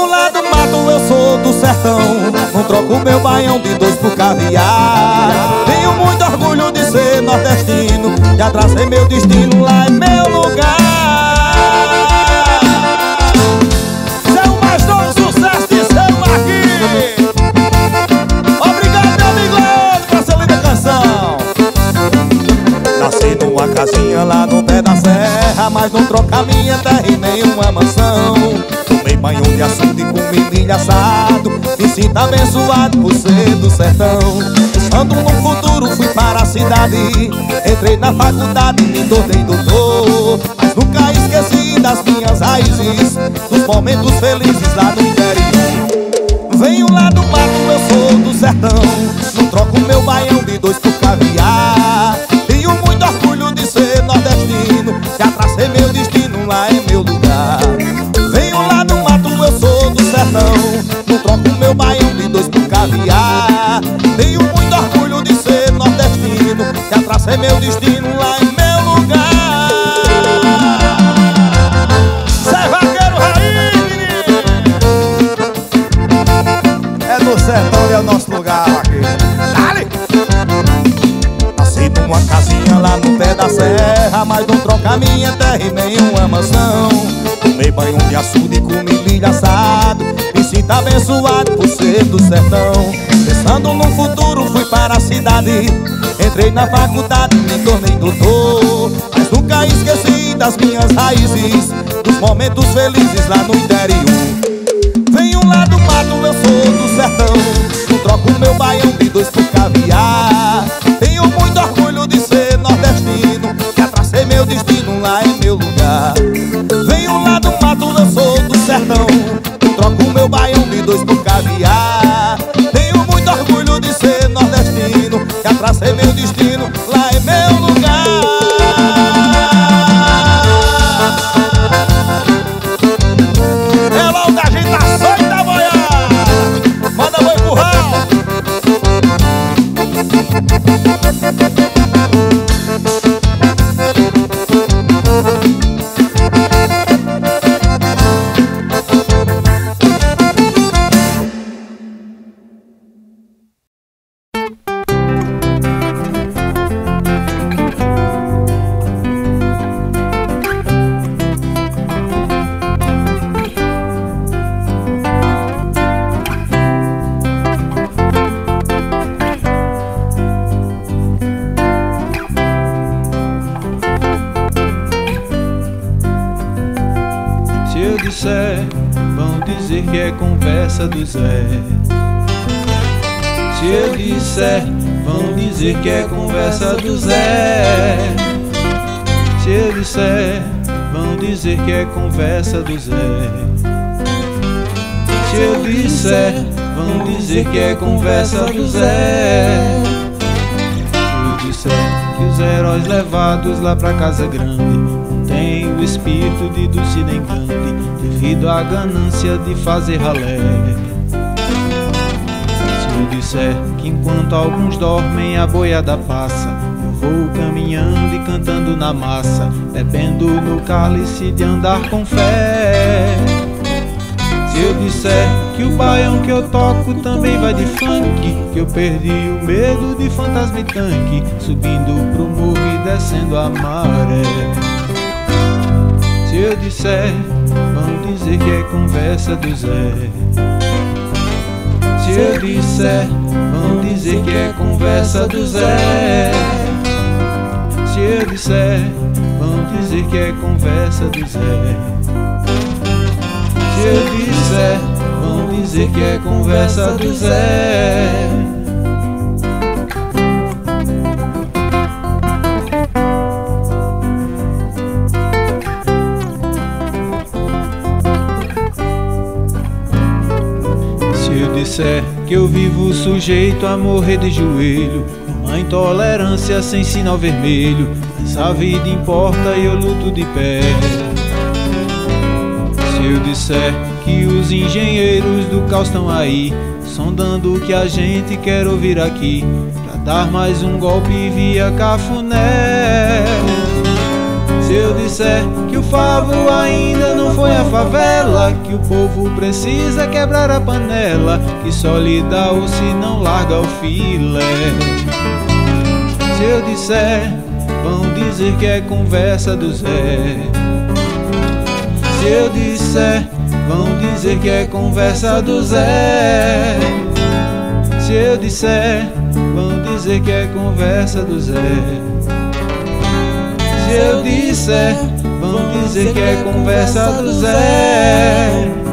Venho lá do mato, eu sou do sertão. Não troco meu baião de dois por caviar. Tenho muito orgulho de ser nordestino. Já tracei meu destino, lá é meu lugar. Seu mais novo sucesso de seu Marquinhos. Obrigado, meu amigo Leandro, por essa linda canção. Nasci numa casinha lá no pé da serra, mas não troca minha terra em nenhuma mansão. Tomei banho de açude com milho assado, me sinto abençoado por ser do sertão. Pensando no futuro fui para a cidade, entrei na faculdade e me tornei doutor. Mas nunca esqueci das minhas raízes, dos momentos felizes lá no interior. Venho lá do mato, eu sou do sertão. Não troco meu baião de dois por caviar. Tenho muito orgulho de ser nordestino. Já tracei meu destino, lá é meu lugar. Venho lá do mato, eu sou do sertão. Não troco meu baião de dois por caviar. Tenho muito orgulho de ser nordestino. Já tracei meu destino, lá é meu lugar. Cê vaqueiro raiz, menino. É do sertão e é o nosso lugar, vaqueiro. Dale! Nasci numa casinha lá no pé da serra, mas não troca minha terra em nenhuma mansão. Tomei banho de açude com milho assado, me sinto abençoado por ser do sertão. Pensando no futuro fui para a cidade, entrei na faculdade, me tornei doutor. Mas nunca esqueci das minhas raízes, dos momentos felizes lá no interior. Venho lá do mato, eu sou do sertão. Não troco meu baião de dois por caviar. Tenho muito orgulho de ser nordestino. Já tracei meu destino, lá é meu lugar. Venho lá do mato, eu sou do sertão. Não troco meu baião de dois por caviar. Tenho muito orgulho de ser nordestino. Já tracei meu destino, lá é meu lugar. É lá onde a gente tá só e tá boiada. Manda boi pro ralo. Vão dizer que é conversa do Zé. Se eu disser, vão dizer que é conversa do Zé. Se eu disser, vão dizer que é conversa do Zé. Se eu disser, vão dizer que é conversa do Zé. Se eu disser que os heróis levados lá pra casa grande tem o espírito de Dulcinea Engante, devido à ganância de fazer ralé. Se eu disser que enquanto alguns dormem a boiada passa, eu vou caminhando e cantando na massa, bebendo no cálice de andar com fé. Se eu disser que o baião que eu toco também vai de funk, que eu perdi o medo de fantasma e tanque, subindo pro morro e descendo a maré. Se eu disser, vão dizer que é conversa do Zé. Se eu disser, vão dizer que é conversa do Zé. Se eu disser, vão dizer que é conversa do Zé. Se eu disser, vão dizer que é conversa do Zé. Disser que eu vivo sujeito a morrer de joelho, numa intolerância sem sinal vermelho, mas a vida importa e eu luto de pé. Se eu disser que os engenheiros do caos estão aí, sondando o que a gente quer ouvir aqui, pra dar mais um golpe via Cafuné. Se Se eu disser que o favo ainda não foi à favela, que o povo precisa quebrar a panela, que só lhe dá o se não larga o filé. Se eu disser, vão dizer que é conversa do Zé. Se eu disser, vão dizer que é conversa do Zé. Se eu disser, vão dizer que é conversa do Zé. Se eu disser, vão dizer que é conversa do Zé.